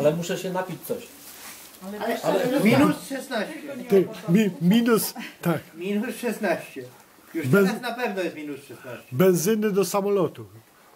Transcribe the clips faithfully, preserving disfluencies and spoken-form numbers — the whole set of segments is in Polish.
Ale muszę się napić coś. Ale, ale minus szesnaście. Ty, mi, minus, tak, Minus szesnaście. Już Bez- teraz na pewno jest minus szesnaście. benzyny do samolotu.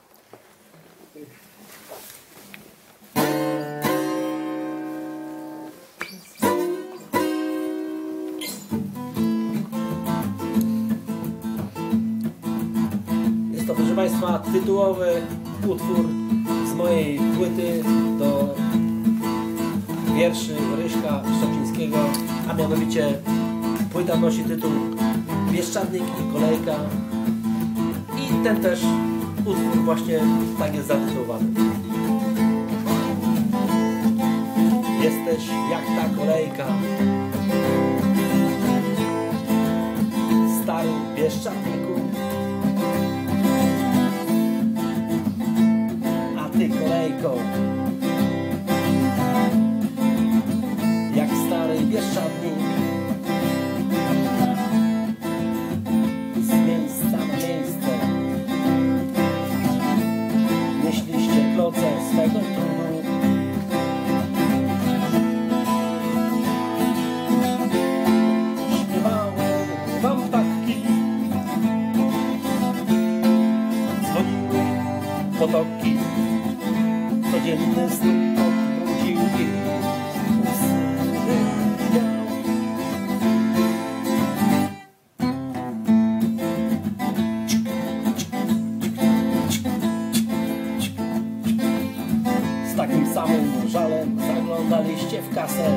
Jest to, proszę Państwa, tytułowy utwór z mojej płyty do wierszy Ryśka Szczecińskiego, a mianowicie płyta nosi tytuł Bieszczadnik i kolejka i ten też utwór właśnie tak jest zatytułowany. Jesteś jak ta kolejka, stary Bieszczadniku, a ty kolejką jak stary Bieszczadnik, z miejsca na miejsce nieśliście kloce swego trudu. Śpiewały wam ptaki, dzwoniły potoki, codzienny stuk obudził ich. Z takim samym żalem zaglądaliście w kasę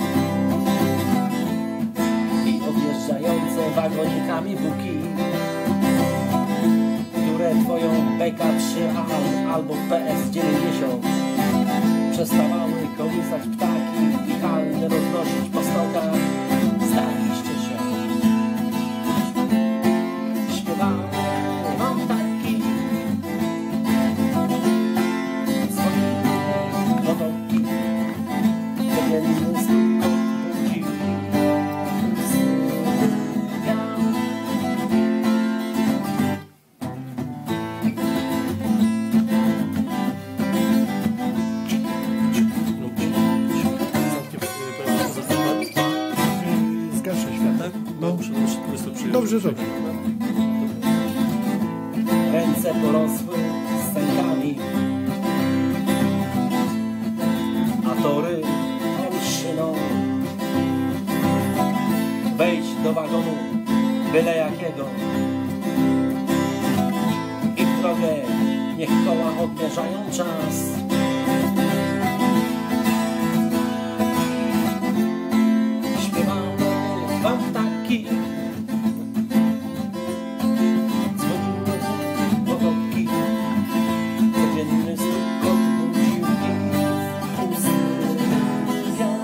i objeżdżające wagonikami buki, które twoją B K trzy A albo P S dziewięćdziesiąt przestawały kołysać ptaki i halny roznosić po stokach. Staliście się. Śpiewały wam ptaki, dzwoniły potoki, codzienny stuk obudził sypiał. Zgaszę światło. No, dobrze, dobrze. Ręce porosły stękami, a tory olszyną. Wejdź do wagonu byle jakiego i w drogę niech koła odmierzają czas. Śpiewały wam ptaki, dzwoniły potoki, codzienny stuk obudził ich usypiał.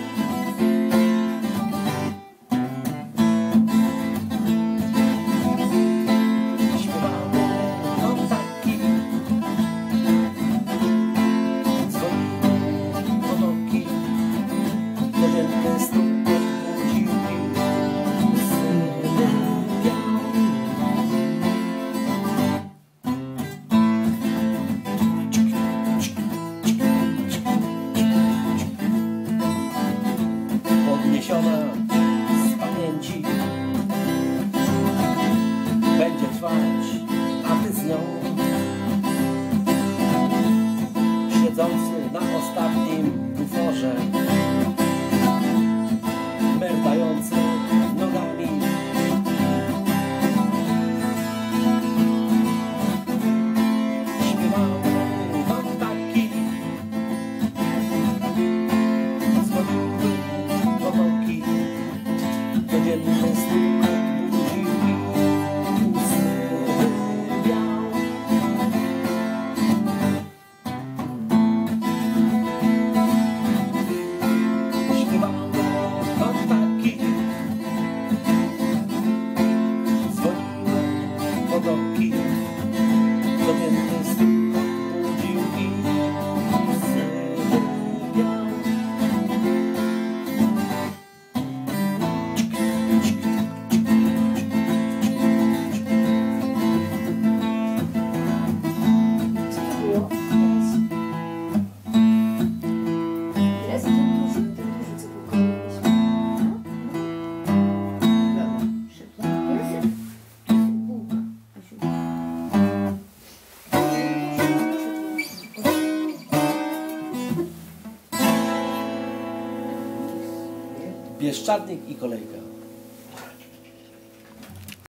Śpiewały wam ptaki, dzwoniły potoki, codzienny stuk obudził ich usypiał. Podniesiona z pamięci będzie trwać, a ty z nią, siedzący na ostatnim buforze, merdający nogami. Śpiewały wam ptaki, dzwoniły potoki, codzienny stuk obudził ich usypiał. Bieszczadnik i kolejka.